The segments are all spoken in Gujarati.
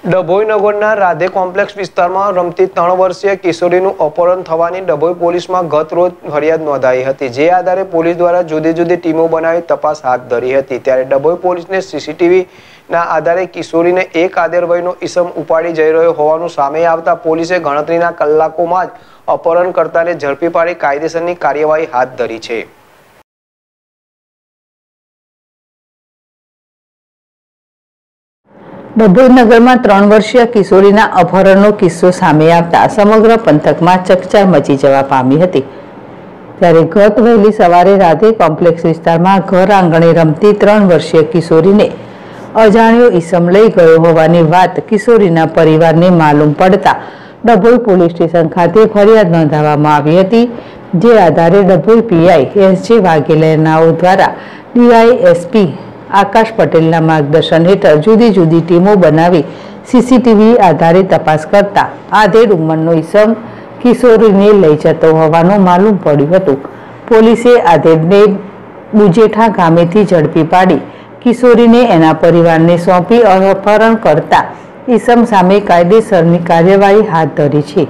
ડભોઈ નગરના રાધે કોમ્પ્લેક્સ વિસ્તારમાં રમતી 3 વર્ષીય કિશોરીનું અપહરણ થવાની ડભોઈ પોલીસમાં ગત રોજ ફરિયાદ નોંધાઈ હતી, જે આધારે પોલીસ દ્વારા જુદી જુદી ટીમો બનાવી તપાસ હાથ ધરી હતી। ત્યારે ડભોઈ પોલીસને સીસીટીવીના આધારે કિશોરીને એક આધેડ વયનો ઈસમ ઉપાડી જઈ રહ્યો હોવાનું સામે આવતા પોલીસે ગણતરીના કલાકોમાં જ અપહરણકર્તાને ઝડપી પાડી કાયદેસરની કાર્યવાહી હાથ ધરી છે। ડભોઈ નગરમાં 3 વર્ષીય કિશોરીના અપહરણનો કિસ્સો સામે આવતા સમગ્ર પંથકમાં ચકચાર મચી જવા પામી હતી। ત્યારે ગત વહેલી સવારે રાધે કોમ્પ્લેક્સ વિસ્તારમાં ઘર આંગણે રમતી 3 વર્ષીય કિશોરીને અજાણ્યો ઈસમ લઈ ગયો હોવાની વાત કિશોરીના પરિવારને માલુમ પડતા ડભોઈ પોલીસ સ્ટેશન ખાતે ફરિયાદ નોંધાવવામાં આવી હતી, જે આધારે ડભોઈ પીઆઈ એસ.જે. વાઘેલાનાઓ દ્વારા ડીવાયએસપી આકાશ પટેલના માર્ગદર્શન હેઠળ જુદી જુદી ટીમો બનાવી સીસીટીવી આધારે તપાસ કરતા આધેડ ઉંમરનો ઈસમ કિશોરીને લઈ જતો હોવાનું માલુમ પડ્યું હતું। પોલીસે આધેડને બુજેઠા ગામેથી ઝડપી પાડી કિશોરીને એના પરિવારને સોંપી અપહરણ કરતા ઈસમ સામે કાયદેસરની કાર્યવાહી હાથ ધરી છે।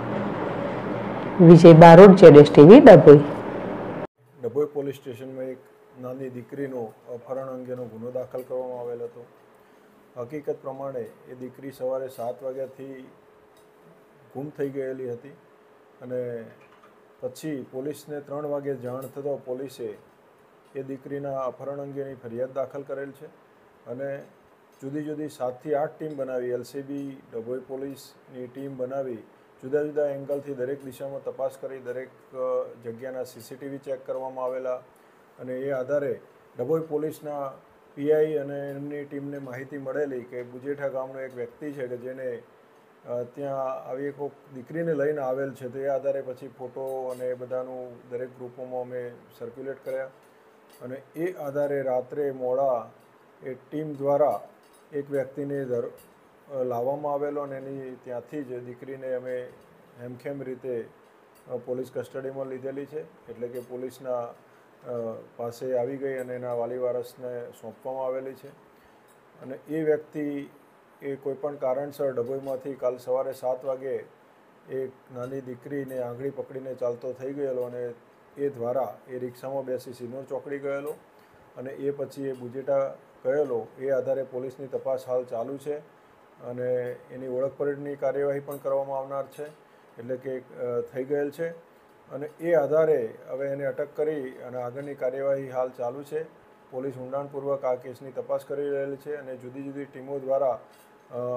વિજય બારોટ, જેડેશ-ટીવી, ડભોઈ। ડભોઈ પોલીસ સ્ટેશનમાં એક નાની દીકરીનો અપહરણ અંગેનો ગુનો દાખલ કરવામાં આવેલ હતો। હકીકત પ્રમાણે એ દીકરી સવારે 7 વાગ્યાથી ગુમ થઈ ગયેલી હતી અને પછી પોલીસને 3 વાગે જાણ થતો પોલીસે એ દીકરીના અપહરણ અંગેની ફરિયાદ દાખલ કરેલ છે અને જુદી જુદી 7 થી 8 ટીમ બનાવી એલસીબી ડભોઈ પોલીસની ટીમ બનાવી જુદા જુદા એંગલથી દરેક દિશામાં તપાસ કરી દરેક જગ્યાના સીસીટીવી ચેક કરવામાં આવેલા અને એ આધારે ડભોઈ પોલીસના પીઆઈ અને એમની ટીમને માહિતી મળેલી કે બુજેઠા ગામનો એક વ્યક્તિ છે કે જેને ત્યાં આવી એક દીકરીને લઈને આવેલ છે। તો એ આધારે પછી ફોટો અને એ બધાનું દરેક ગ્રુપોમાં અમે સર્ક્યુલેટ કર્યા અને એ આધારે રાત્રે મોડા એ ટીમ દ્વારા એક વ્યક્તિને લાવવામાં આવેલો અને એની ત્યાંથી જ દીકરીને અમે હેમખેમ રીતે પોલીસ કસ્ટડીમાં લીધેલી છે, એટલે કે પોલીસના પાસે આવી ગઈ અને એના વાલી વારસને સોંપવામાં આવેલી છે અને એ વ્યક્તિ એ કોઈપણ કારણસર ડભોઈમાંથી કાલ સવારે 7 વાગે એક નાની દીકરીને આંગળી પકડીને ચાલતો થઈ ગયેલો અને એ દ્વારા એ રિક્ષામાં બેસી સિનોર ચોકડી ગયેલો અને એ પછી એ બુજેટા ગયેલો। એ આધારે પોલીસની તપાસ હાલ ચાલુ છે અને એની ઓળખ પરેડની કાર્યવાહી પણ કરવામાં આવનાર છે, એટલે કે થઈ ગયેલ છે અને એ આધારે હવે એને અટક કરી અને આગળની કાર્યવાહી હાલ ચાલુ છે। પોલીસ ઊંડાણપૂર્વક આ કેસની તપાસ કરી રહેલી છે અને જુદી જુદી ટીમો દ્વારા